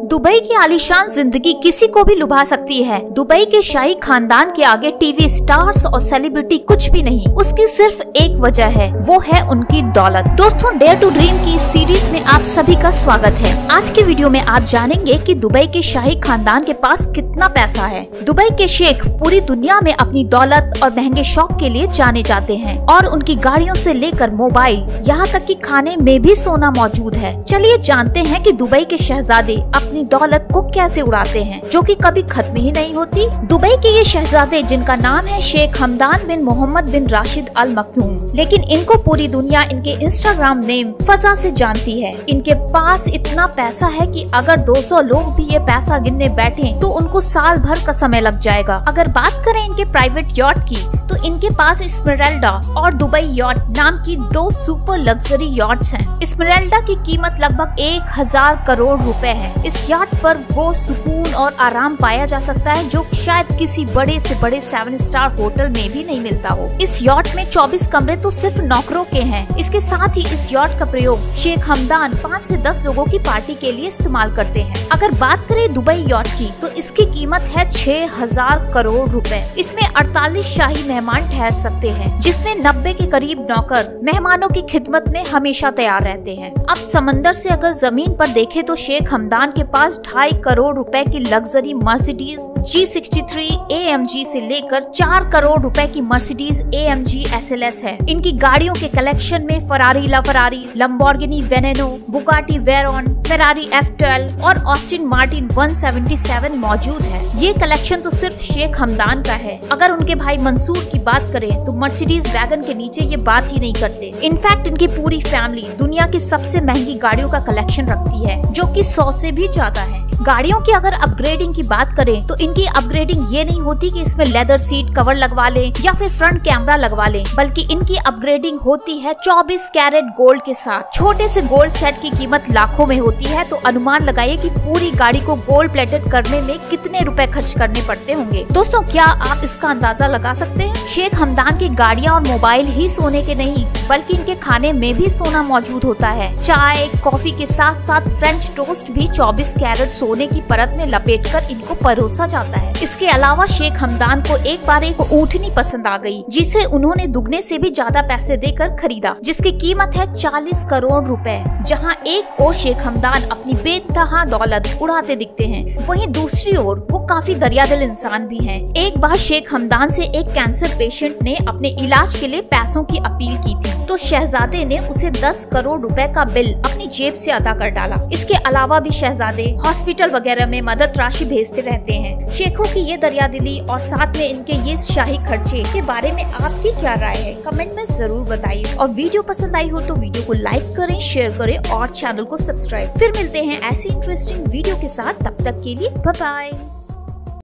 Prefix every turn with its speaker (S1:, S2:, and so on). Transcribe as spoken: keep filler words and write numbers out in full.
S1: Dubai की आलीशान जिंदगी किसी को भी लुभा सकती है। दुबई के शाही खानदान के आगे टीवी स्टार्स और सेलिब्रिटी कुछ भी नहीं। उसकी सिर्फ एक वजह है, वो है उनकी दौलत। दोस्तों, डेयर टू ड्रीम की इस सीरीज में आप सभी का स्वागत है। आज के वीडियो में आप जानेंगे कि दुबई के शाही खानदान के पास कितना पैसा है। दुबई के शेख पूरी दुनिया में अपनी दौलत और महंगे शौक के लिए जाने जाते हैं और उनकी गाड़ियों से लेकर मोबाइल, यहाँ तक कि खाने में भी सोना मौजूद है। चलिए जानते हैं कि दुबई के शहजादे अपनी दौलत को कैसे उड़ाते हैं, जो कि कभी खत्म ही नहीं होती। दुबई के ये शहजादे जिनका नाम है शेख हमदान बिन मोहम्मद बिन राशिद अल मखदूम, लेकिन इनको पूरी दुनिया इनके इंस्टाग्राम नेम फजा से जानती है। इनके पास इतना पैसा है कि अगर दो सौ लोग भी ये पैसा गिनने बैठे तो उनको साल भर का समय लग जाएगा। अगर बात करें इनके प्राइवेट यॉट की, तो इनके पास स्मेराल्डा और दुबई यॉट नाम की दो सुपर लग्जरी यॉट्स हैं। स्मेराल्डा की कीमत लगभग एक हजार करोड़ रुपए है। इस याट पर वो सुकून और आराम पाया जा सकता है जो शायद किसी बड़े से बड़े सेवन स्टार होटल में भी नहीं मिलता हो। इस यॉट में चौबीस कमरे तो सिर्फ नौकरों के हैं। इसके साथ ही इस यॉट का प्रयोग शेख हमदान पाँच से दस लोगों की पार्टी के लिए इस्तेमाल करते हैं। अगर बात करें दुबई यॉट की, तो इसकी कीमत है छह हजार करोड़ रुपए। इसमें अड़तालीस शाही मेहमान ठहर सकते हैं, जिसमें नब्बे के करीब नौकर मेहमानों की खिदमत में हमेशा तैयार रहते हैं। अब समंदर से अगर जमीन पर देखें तो शेख हमदान के पास ढाई करोड़ रुपए की luxury Mercedes G sixty three A M G से लेकर चार करोड़ रुपए की Mercedes A M G S L S है। इनकी गाड़ियों के कलेक्शन में Ferrari La Ferrari, Lamborghini Veneno, Bugatti Veyron, Ferrari F twelve और Aston Martin one seventy seven मौजूद है। ये कलेक्शन तो सिर्फ शेख हमदान का है। अगर उनके भाई मंसूर की बात करें तो मर्सिडीज वैगन के नीचे ये बात ही नहीं करते। इनफैक्ट इनकी पूरी फैमिली दुनिया की सबसे महंगी गाड़ियों का कलेक्शन रखती है, जो कि सौ से भी ज्यादा है। गाड़ियों की अगर अपग्रेडिंग की बात करें तो इनकी अपग्रेडिंग ये नहीं होती कि इसमें लेदर सीट कवर लगवा लें या फिर फ्रंट कैमरा लगवा लें, बल्कि इनकी अपग्रेडिंग होती है चौबीस कैरेट गोल्ड के साथ। छोटे से गोल्ड सेट की कीमत लाखों में होती है, तो अनुमान लगाइए कि पूरी गाड़ी को गोल्ड प्लेटेड करने में कितने रुपए खर्च करने पड़ते होंगे। दोस्तों, क्या आप इसका अंदाजा लगा सकते हैं? शेख हमदान की गाड़ियाँ और मोबाइल ही सोने के नहीं, बल्कि इनके खाने में भी सोना मौजूद होता है। चाय कॉफी के साथ साथ फ्रेंच टोस्ट भी चौबीस कैरेट सोने की परत में लपेटकर इनको परोसा जाता है। इसके अलावा शेख हमदान को एक बार एक ऊँटनी पसंद आ गई, जिसे उन्होंने दुगने से भी ज्यादा पैसे देकर खरीदा, जिसकी कीमत है चालीस करोड़ रुपए। जहां एक ओर शेख हमदान अपनी बेतहा दौलत उड़ाते दिखते हैं, वहीं दूसरी ओर वो काफी दरियादिल इंसान भी हैं। एक बार शेख हमदान से एक कैंसर पेशेंट ने अपने इलाज के लिए पैसों की अपील की थी, तो शहजादे ने उसे दस करोड़ रुपए का बिल अपनी जेब से अदा कर डाला। इसके अलावा भी शहजादे हॉस्पिटल वगैरह में मदद राशि भेजते रहते हैं। शेखों की ये दरियादिली और साथ में इनके ये शाही खर्चे के बारे में आपकी क्या राय है, कमेंट में जरूर बताइए। और वीडियो पसंद आई हो तो वीडियो को लाइक करें, शेयर करें और चैनल को सब्सक्राइब। फिर मिलते हैं ऐसी इंटरेस्टिंग वीडियो के साथ, तब तक के लिए बाय बाय।